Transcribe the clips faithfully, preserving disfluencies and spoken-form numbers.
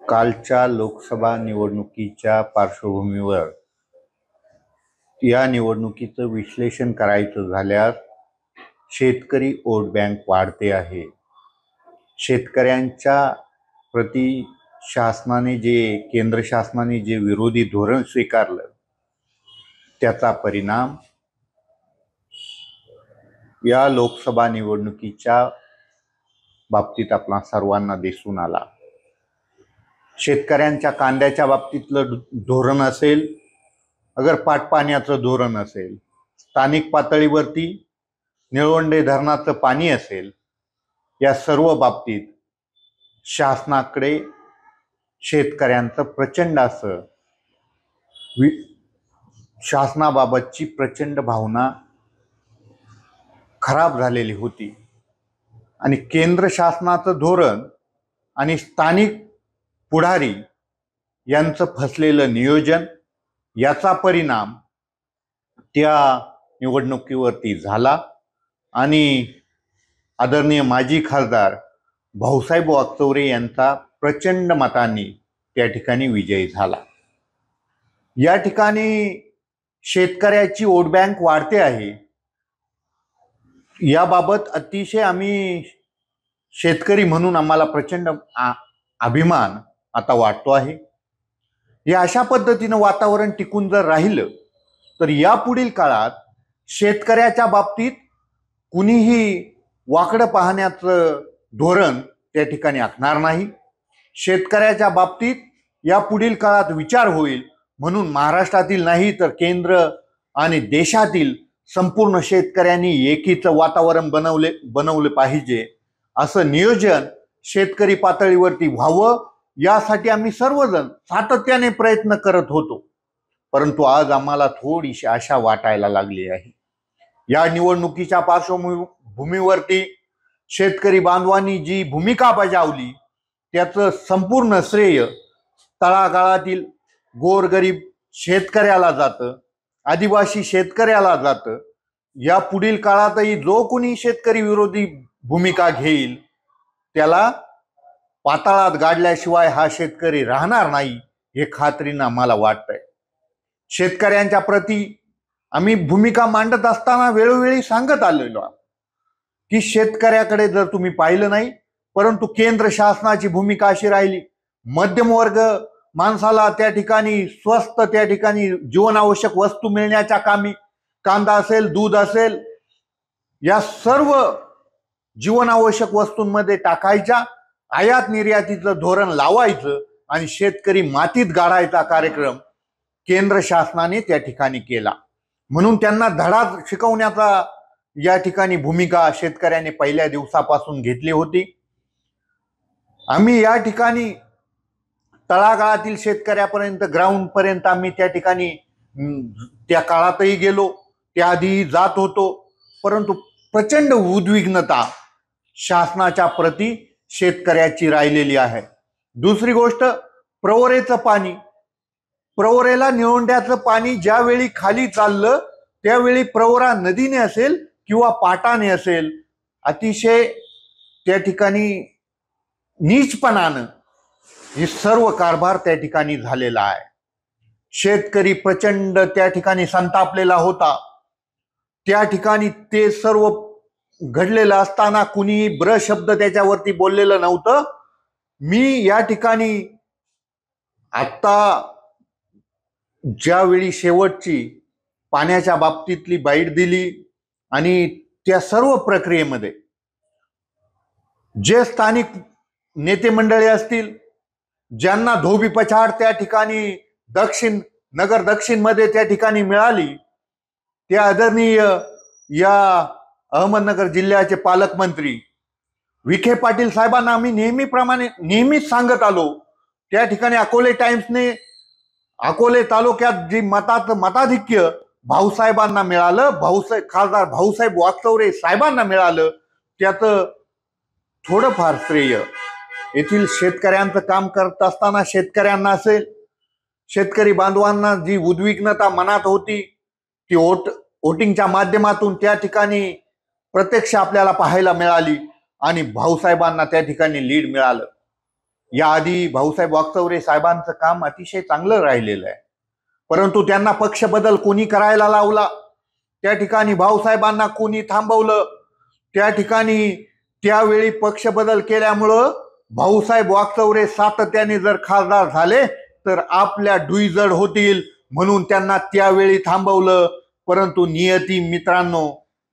कालच्या लोकसभा निवडणुकीच्या पार्श्वभूमीवर या निवडणुकीचं विश्लेषण करायचं झाल्यास शेतकरी वोट बँक वाढते आहे. शेतकऱ्यांच्या प्रति शासनाने जे केंद्र शासनाने जे विरोधी धोरण स्वीकारलं त्याचा परिणाम या लोकसभा निवडणुकीच्या बाबतीत आपल्या सर्वांना दिसून आला. शेतकऱ्यांच्या कांद्याच्या बाबतीतलं धोरण असेल, अगर पाटपाण्याचं धोरण असेल, स्थानिक पातळीवरती निळवंडे धरणाचं पाणी असेल, या सर्व बाबतीत शासनाकडे शेतकऱ्यांचं प्रचंड असं वि शासनाबाबतची प्रचंड भावना खराब झालेली होती. आणि केंद्र शासनाचं धोरण आणि स्थानिक पुढारी यांचं फसलेलं नियोजन याचा परिणाम त्या निवडणुकीवरती झाला आणि आदरणीय माजी खासदार भाऊसाहेब वागचौरे यांचा प्रचंड मतांनी त्या ठिकाणी विजय झाला. या ठिकाणी शेतकऱ्याची वोट बँक वाढते आहे. याबाबत अतिशय आम्ही शेतकरी म्हणून आम्हाला प्रचंड अभिमान आता वाटतो आहे. या अशा पद्धतीनं वातावरण टिकून जर राहिलं तर यापुढील काळात शेतकऱ्याच्या बाबतीत कुणीही वाकडं पाहण्याचं धोरण त्या ठिकाणी आखणार नाही. शेतकऱ्याच्या बाबतीत यापुढील काळात विचार होईल म्हणून महाराष्ट्रातील नाही तर केंद्र आणि देशातील संपूर्ण शेतकऱ्यांनी एकीचं वातावरण बनवले बनवले पाहिजे असं नियोजन शेतकरी पातळीवरती व्हावं यासाठी आम्ही सर्वजण सातत्याने प्रयत्न करत होतो. परंतु आज आम्हाला थोडीशी आशा वाटायला लागली आहे. या निवडणुकीच्या पार्श्वभूमीवरती शेतकरी बांधवांनी जी भूमिका बजावली त्याचं संपूर्ण श्रेय तळागाळातील गोरगरीब शेतकऱ्याला जातं, आदिवासी शेतकऱ्याला जातं. या पुढील काळातही जो कोणी शेतकरी विरोधी भूमिका घेईल त्याला पाताळात गाडल्याशिवाय हा शेतकरी राहणार नाही हे खात्रीनं आम्हाला वाटतंय. शेतकऱ्यांच्या प्रती आम्ही भूमिका मांडत असताना वेळोवेळी सांगत आलेलो की शेतकऱ्याकडे जर तुम्ही पाहिलं नाही, परंतु केंद्र शासनाची भूमिका अशी राहिली, मध्यमवर्ग माणसाला त्या ठिकाणी स्वस्त त्या ठिकाणी जीवनावश्यक वस्तू मिळण्याच्या कामी कांदा असेल, दूध असेल, या सर्व जीवनावश्यक वस्तूंमध्ये टाकायच्या, आयात निर्यातीचं धोरण लावायचं आणि शेतकरी मातीत गाडायचा कार्यक्रम केंद्र शासनाने त्या ठिकाणी केला. म्हणून त्यांना धडा शिकवण्याचा या ठिकाणी भूमिका शेतकऱ्याने पहिल्या दिवसापासून घेतली होती. आम्ही या ठिकाणी तळागाळातील शेतकऱ्यापर्यंत ग्राउंड पर्यंत आम्ही त्या ठिकाणी त्या काळातही गेलो, त्याआधी जात होतो. परंतु प्रचंड उद्विग्नता शासनाच्या प्रती शेतकऱ्याची राहिलेली आहे. दुसरी गोष्ट, प्रवरेचं पाणी, प्रवरेला निळवंड्याचं पाणी ज्यावेळी खाली चाललं त्यावेळी प्रवरा नदीने असेल किंवा पाटाने असेल अतिशय त्या ठिकाणी नीचपणानं हे सर्व कारभार त्या ठिकाणी झालेला आहे. शेतकरी प्रचंड त्या ठिकाणी संतापलेला होता. त्या ठिकाणी ते सर्व घडलेलं असताना कुणीही ब्र शब्द त्याच्यावरती बोललेलं नव्हतं. मी या ठिकाणी आता ज्यावेळी शेवटची पाण्याच्या बाबतीतली बाईट दिली आणि त्या सर्व प्रक्रियेमध्ये जे स्थानिक नेते मंडळी असतील ज्यांना धोबी पछाड त्या ठिकाणी दक्षिण नगर दक्षिण मध्ये त्या ठिकाणी मिळाली, त्या आदरणीय या अहमदनगर जिल्ह्याचे पालकमंत्री विखे पाटील साहेबांना आम्ही नेहमीप्रमाणे नेहमीच सांगत आलो. त्या ठिकाणी अकोले टाइम्सने अकोले तालुक्यात जी मताचं मताधिक्य भाऊसाहेबांना मिळालं, भाऊसाहेब खासदार भाऊसाहेब वागचौरे साहेबांना मिळालं, त्याचं थोडंफार श्रेय येथील शेतकऱ्यांचं काम करत असताना शेतकऱ्यांना असेल, शेतकरी बांधवांना जी उद्विग्नता मनात होती ती वोट वोटिंगच्या माध्यमातून त्या ठिकाणी प्रत्यक्ष आपल्याला पाहायला मिळाली आणि भाऊसाहेबांना त्या ठिकाणी लीड मिळालं. याआधी भाऊसाहेब वागचौरे साहेबांचं काम अतिशय चांगलं राहिलेलं आहे, परंतु त्यांना पक्ष बदल कोणी करायला लावला, त्या ठिकाणी भाऊसाहेबांना कोणी थांबवलं, त्या ठिकाणी त्यावेळी पक्ष बदल केल्यामुळं भाऊसाहेब वागचौरे सातत्याने जर खासदार झाले तर आपल्या डुईजड होतील म्हणून त्यांना त्यावेळी थांबवलं. परंतु नियती मित्रांनो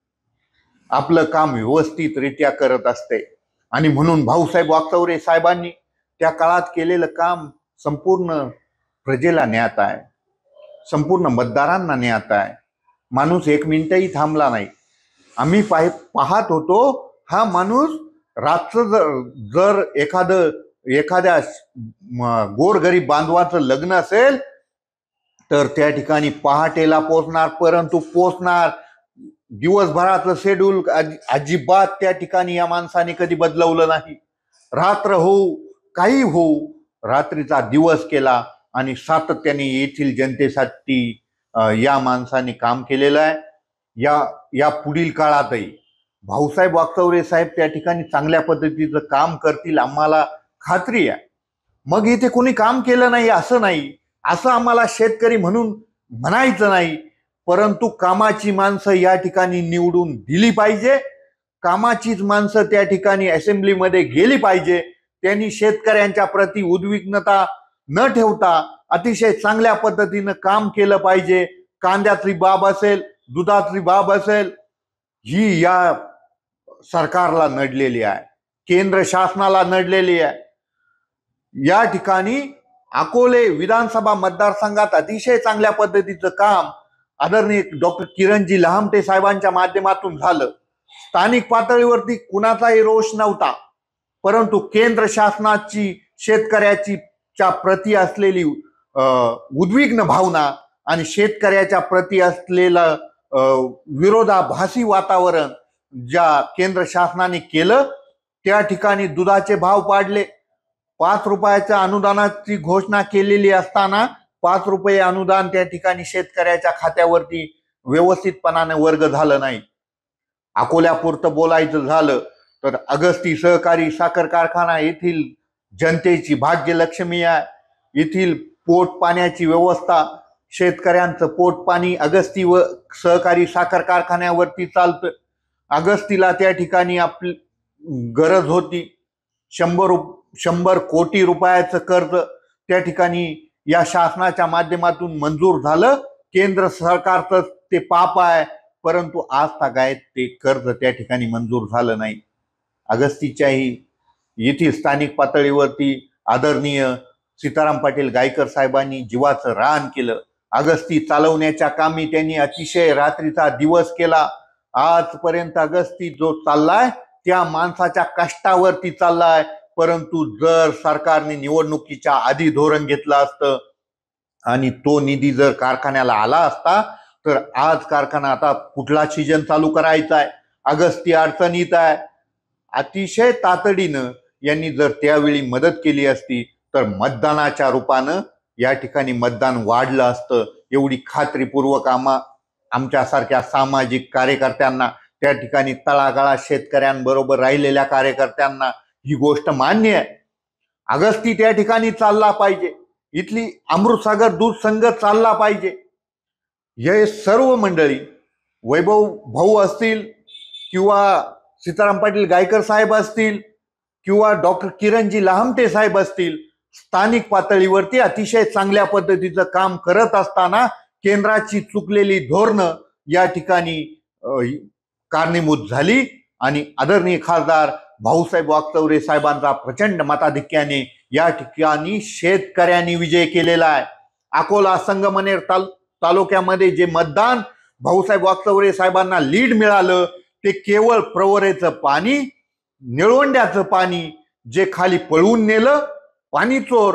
आपलं काम व्यवस्थितरित्या करत असते आणि म्हणून भाऊसाहेब वागचौरे साहेबांनी त्या काळात केलेलं काम संपूर्ण प्रजेला ज्ञात आहे, संपूर्ण मतदारांना ज्ञात आहे. माणूस एक मिनिटही थांबला नाही. आम्ही पाह पाहत होतो हा माणूस रातचं जर जर एखादं एखाद्या गोरगरीब बांधवाचं लग्न असेल तर त्या ठिकाणी पहाटेला पोचणार, परंतु पोचणार. दिवसभराचं शेड्यूल अजिबात त्या ठिकाणी या माणसाने कधी बदलवलं नाही. रात्र होऊ काही होऊ रात्रीचा दिवस केला आणि सातत्याने येथील जनतेसाठी या माणसाने काम केलेलं आहे. या या पुढील काळातही भाऊसाहेब वागचौरे साहेब त्या ठिकाणी चांगल्या पद्धतीचं काम करतील आम्हाला खात्री आहे. मग इथे कोणी काम केलं नाही असं नाही, असं आम्हाला शेतकरी म्हणून म्हणायचं नाही, परंतु कामाची माणसं या ठिकाणी निवडून दिली पाहिजे. कामाचीच माणसं त्या ठिकाणी असेंब्लीमध्ये गेली पाहिजे. त्यांनी शेतकऱ्यांच्या प्रति उद्विग्नता न ठेवता अतिशय चांगल्या पद्धतीनं काम केलं पाहिजे. कांद्याची बाब असेल, दुधाची बाब असेल, ही या सरकारला नडलेली आहे, केंद्र शासनाला नडलेली आहे. या ठिकाणी अकोले विधानसभा मतदारसंघात अतिशय चांगल्या पद्धतीचं काम आदरणीय डॉक्टर किरणजी लहामटे साहेबांच्या माध्यमातून झालं. स्थानिक पातळीवरती कुणाचाही रोष नव्हता, परंतु केंद्र शासनाची शेतकऱ्याची च्या प्रती असलेली उद्विग्न भावना आणि शेतकऱ्याच्या प्रती असलेलं विरोधाभासी वातावरण ज्या केंद्र शासनाने केलं, त्या ठिकाणी दुधाचे भाव पाडले. पाच रुपयाच्या अनुदानाची घोषणा केलेली असताना पाच रुपये अनुदान त्या ठिकाणी शेतकऱ्याच्या खात्यावरती व्यवस्थितपणाने वर्ग झालं नाही. अकोल्यापुरतं बोलायचं झालं तर अगस्ती सहकारी साखर कारखाना येथील जनतेची भाग्यलक्ष्मी आहे. येथील पोट पाण्याची व्यवस्था, शेतकऱ्यांचं पोट पाणी अगस्ती व सहकारी साखर कारखान्यावरती चालतं. अगस्तीला त्या ठिकाणी आपली गरज होती. शंभर शंभर कोटी रुपयाचं कर्ज त्या ठिकाणी या शासनाच्या माध्यमातून मंजूर झालं. केंद्र सरकारचं ते पाप आहे, परंतु आज तागायत ते कर्ज त्या ठिकाणी मंजूर झालं नाही. अगस्तीच्याही येथील स्थानिक पातळीवरती आदरणीय सीताराम पाटील गायकर साहेबांनी जीवाचं रान केलं. अगस्ती चालवण्याच्या कामी त्यांनी अतिशय रात्रीचा दिवस केला. आजपर्यंत अगस्ती जो चाललाय त्या माणसाच्या कष्टावरती चाललाय. परंतु जर सरकारने निवडणुकीच्या आधी धोरण घेतलं असतं आणि तो निधी जर कारखान्याला आला असता तर आज कारखाना आता कुठला सीजन चालू करायचा आहे, अगस्ती अडचणीत आहे. अतिशय तातडीनं यांनी जर त्यावेळी मदत केली असती तर मतदानाच्या रूपानं या ठिकाणी मतदान वाढलं असतं. एवढी खात्रीपूर्वक आम्हा आमच्यासारख्या सामाजिक कार्यकर्त्यांना, त्या ठिकाणी तळागाळात शेतकऱ्यांबरोबर राहिलेल्या कार्यकर्त्यांना ही गोष्ट मान्य आहे. अगस्ती त्या ठिकाणी चालला पाहिजे, इथली अमृतसागर दूध संघ चालला पाहिजे. हे सर्व मंडळी वैभव भाऊ असतील किंवा सीताराम पाटील गायकर साहेब असतील किंवा डॉक्टर किरणजी लहामटे साहेब असतील, स्थानिक पातळीवरती अतिशय चांगल्या पद्धतीचं काम करत असताना केंद्राची चुकलेली धोरणं या ठिकाणी कारणीभूत झाली आणि आदरणीय खासदार भाऊसाहेब वागचौरे साहेबांचा प्रचंड मताधिक्याने या ठिकाणी शेतकऱ्यांनी विजय केलेला आहे. अकोला संगमनेर ताल तालुक्यामध्ये जे मतदान भाऊसाहेब वागचौरे साहेबांना लीड मिळालं ते केवळ प्रवरेचं पाणी, निळवंड्याचं पाणी जे खाली पळवून नेलं, पाणी चोर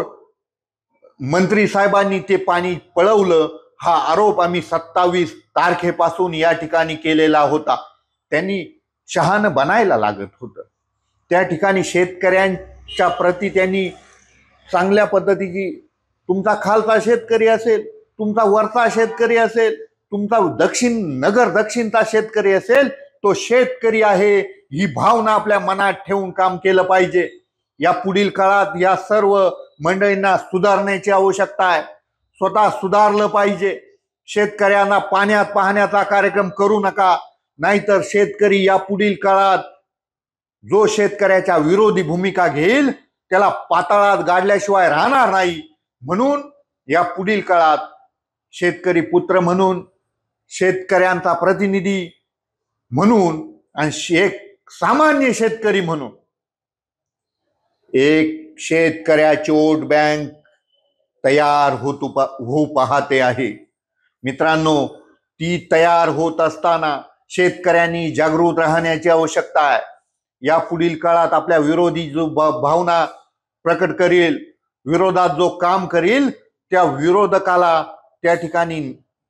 मंत्री साहेबांनी ते पाणी पळवलं, हा आरोप आम्ही सत्तावीस तारखेपासून या ठिकाणी केलेला होता. त्यांनी शहाणं बनायला लागत होतं. त्या ठिकाणी शेतकऱ्यांच्या प्रती त्यांनी चांगल्या पद्धतीची, तुमचा खालचा शेतकरी असेल, तुमचा वरचा शेतकरी असेल, तुमचा दक्षिण नगर दक्षिणचा शेतकरी असेल, तो शेतकरी आहे ही भावना आपल्या मनात ठेवून काम केलं पाहिजे. या पुढील काळात या सर्व मंडळींना सुधारण्याची आवश्यकता आहे. स्वतः सुधारलं पाहिजे. शेतकऱ्यांना पाण्यात पाहण्याचा कार्यक्रम करू नका, नाहीतर शेतकरी या पुढील काळात जो शेतकऱ्याच्या विरोधी भूमिका घेईल त्याला पाताळात गाडल्याशिवाय राहणार नाही. म्हणून या पुढील काळात शेतकरी पुत्र म्हणून, शेतकऱ्यांचा प्रतिनिधी म्हणून आणि एक सामान्य शेतकरी म्हणून एक शेतकऱ्याची वोट बँक तयार होत होऊ पाहते आहे. मित्रांनो, ती तयार होत असताना शेतकऱ्यांनी जागृत राहण्याची आवश्यकता आहे. या पुढील काळात आपल्या विरोधी जो भावना प्रकट करेल, विरोधात जो काम करेल, त्या विरोधकाला त्या ठिकाणी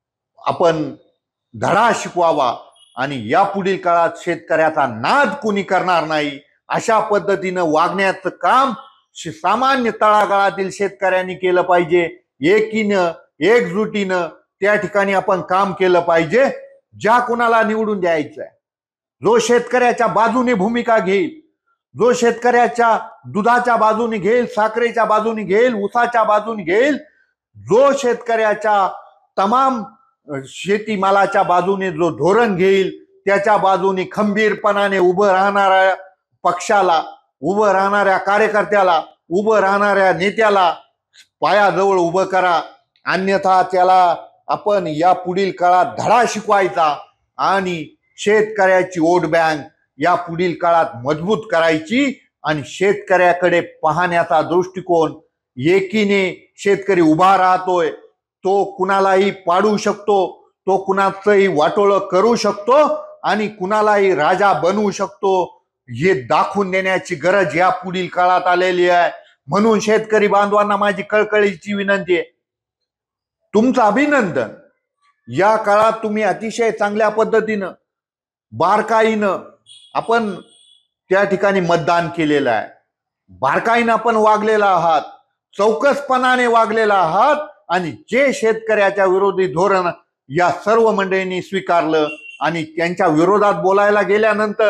आपण धडा शिकवावा आणि या पुढील काळात शेतकऱ्याचा नाद कोणी करणार नाही अशा पद्धतीनं वागण्याचं काम सामान्य तळागाळातील शेतकऱ्यांनी केलं पाहिजे. एकीनं एकजुटीनं त्या ठिकाणी आपण काम केलं पाहिजे. ज्या कुणाला निवडून द्यायचं आहे, जो शेतकऱ्याच्या बाजूने भूमिका घेईल, जो शेतकऱ्याच्या दुधाच्या बाजूने घेईल, साखरेच्या बाजूने घेईल, ऊसाच्या बाजूने घेईल, जो शेतकऱ्याच्या तमाम शेतीमालाच्या बाजूने जो धोरण घेईल, त्याच्या बाजूने खंबीरपणाने उभं राहणाऱ्या पक्षाला, उभं राहणाऱ्या कार्यकर्त्याला, उभं राहणाऱ्या नेत्याला पायाजवळ उभं करा. अन्यथा त्याला आपण या पुढील काळात धडा शिकवायचा आणि शेतकऱ्याची वोट बँक या पुढील काळात मजबूत करायची आणि शेतकऱ्याकडे पाहण्याचा दृष्टिकोन, एकीने शेतकरी उभा राहतोय, तो कुणालाही पाडू शकतो, तो कुणाचंही वाटोळं करू शकतो आणि कुणालाही राजा बनवू शकतो, हे दाखवून देण्याची गरज या पुढील काळात आलेली आहे. म्हणून शेतकरी बांधवांना माझी कळकळीची विनंती आहे, तुमचं अभिनंदन. या काळात तुम्ही अतिशय चांगल्या पद्धतीनं बारकाईनं आपण त्या ठिकाणी मतदान केलेलं आहे. बारकाईनं आपण वागलेला आहात, चौकसपणाने वागलेला आहात आणि जे शेतकऱ्याच्या विरोधी धोरण या सर्व मंडळींनी स्वीकारलं आणि त्यांच्या विरोधात बोलायला गेल्यानंतर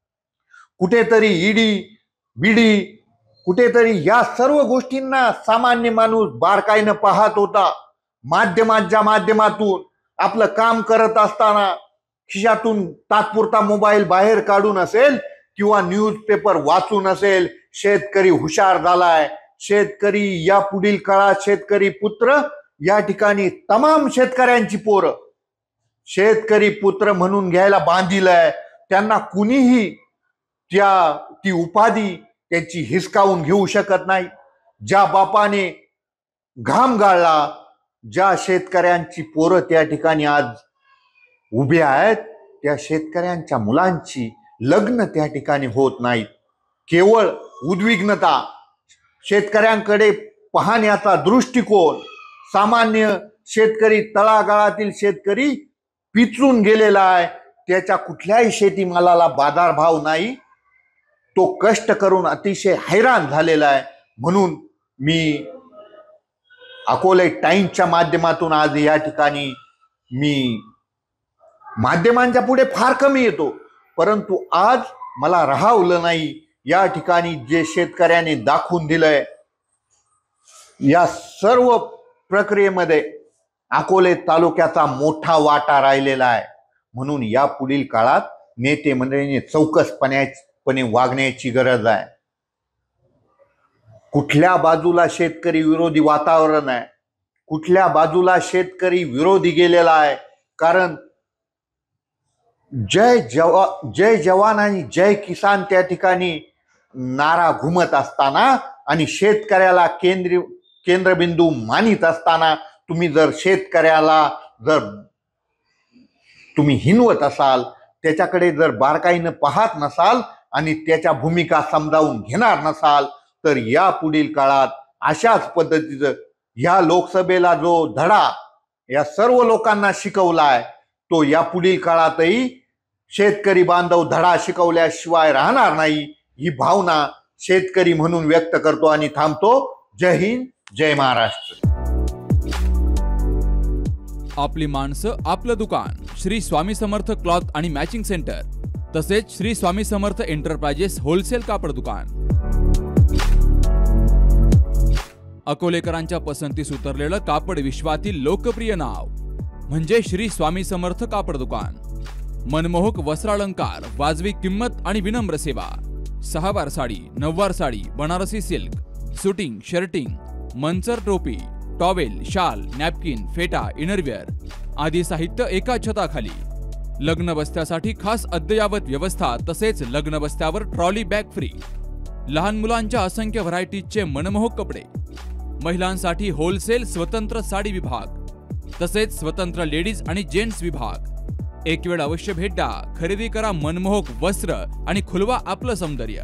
कुठेतरी ईडी बीडी कुठेतरी या सर्व गोष्टींना सामान्य माणूस बारकाईनं पाहत होता. माध्यमांच्या माध्यमातून आपलं काम करत असताना खिशातून तात्पुरता मोबाईल बाहेर काढून असेल किंवा न्यूजपेपर वाचून असेल, शेतकरी हुशार झालाय. शेतकरी या पुढील काळात शेतकरी पुत्र या ठिकाणी तमाम शेतकऱ्यांची पोरं शेतकरी पुत्र म्हणून घ्यायला बांधीलंय. त्यांना कुणीही त्या ती उपाधी त्याची हिसकावून घेऊ शकत नाही. ज्या बापाने घाम गाळला, ज्या शेतकऱ्यांची पोरं त्या ठिकाणी आज उभे आहेत, त्या शेतकऱ्यांच्या मुलांची लग्न त्या ठिकाणी होत नाहीत. केवळ उद्विग्नता, शेतकऱ्यांकडे पाहण्याचा दृष्टिकोन, सामान्य शेतकरी तळागाळातील शेतकरी पिचून गेलेला आहे. त्याच्या कुठल्याही शेतीमालाला बाजारभाव नाही. तो कष्ट करून अतिशय हैराण झालेला आहे. म्हणून मी अकोले टाइम्सच्या माध्यमातून आज या ठिकाणी मी माध्यमांच्या पुढे फार कमी येतो, परंतु आज मला राहावलं नाही. या ठिकाणी जे शेतकऱ्यांनी दाखवून दिलंय, या सर्व प्रक्रियेमध्ये अकोले तालुक्याचा मोठा वाटा राहिलेला आहे. म्हणून या पुढील काळात नेते मंडळींनी चौकसपणे वागण्याची गरज आहे. कुठल्या बाजूला शेतकरी विरोधी वातावरण आहे, कुठल्या बाजूला शेतकरी विरोधी गेलेला आहे. कारण जय जवा जय जवान आणि जय किसान त्या ठिकाणी नारा घुमत असताना आणि शेतकऱ्याला केंद्र केंद्रबिंदू मानित असताना तुम्ही जर शेतकऱ्याला जर तुम्ही हिनवत असाल, त्याच्याकडे जर बारकाईनं पाहत नसाल आणि त्याच्या भूमिका समजावून घेणार नसाल, तर या पुढील काळात अशाच पद्धतीचं ह्या लोकसभेला जो धडा या सर्व लोकांना शिकवलाय, तो या पुढील काळातही शेतकरी बांधव धडा शिकवल्याशिवाय राहणार नाही. ही भावना शेतकरी म्हणून व्यक्त करतो आणि थांबतो. जय हिंद, जय महाराष्ट्र. आपली माणसं आपलं दुकान श्री स्वामी समर्थ क्लॉथ आणि मॅचिंग सेंटर, तसेच श्री स्वामी समर्थ एंटरप्राइजेस होलसेल कापड दुकान. अकोलेकरांच्या पसंतीस उतरलेलं कापड विश्वातील लोकप्रिय नाव म्हणजे श्री स्वामी समर्थ कापड दुकान. मनमोहक वस्त्रालंकार, वाजवी किंमत आणि विनम्र सेवा. सहावार साडी, नऊवार sari, Banarasi silk, suiting, shirting, Manchar टोपी, टॉवेल, शाल, नॅपकिन, फेटा, इनरवेअर आदी साहित्य एका छताखाली. लग्न बस्त्यासाठी खास अद्ययावत व्यवस्था, तसेच लग्न बस्त्यावर ट्रॉली बॅग फ्री. लहान मुलांच्या असंख्य व्हरायटीजचे मनमोहक कपडे. महिलांसाठी होलसेल स्वतंत्र साडी विभाग, तसेच स्वतंत्र लेडीज आणि जेंट्स विभाग. एक वेळ अवश्य भेट द्या. खरेदी करा मनमोहक वस्त्र आणि खुलवा आपलं सौंदर्य.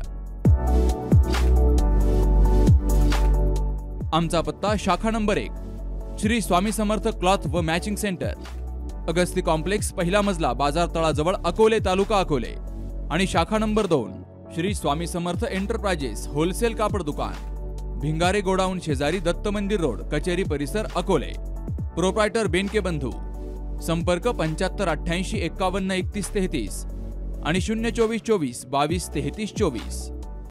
आमचा पत्ता शाखा नंबर एक, श्री स्वामी समर्थ क्लॉथ व मॅचिंग सेंटर, अगस्ती कॉम्प्लेक्स, पहिला मजला, बाजार तळाजवळ, अकोले, तालुका अकोले. आणि शाखा नंबर दोन, श्री स्वामी समर्थ एंटरप्राइजेस होलसेल कापड दुकान, भिंगारे गोडाऊन शेजारी, दत्त मंदिर रोड, कचेरी परिसर, अकोले. प्रोप्रायटर बेनके बंधू. संपर्क पंच्याहत्तर अठ्ठ्याऐंशी एक्कावन्न एकतीस तेहतीस आणि शून्य चोवीस चोवीस बावीस तेहतीस चोवीस.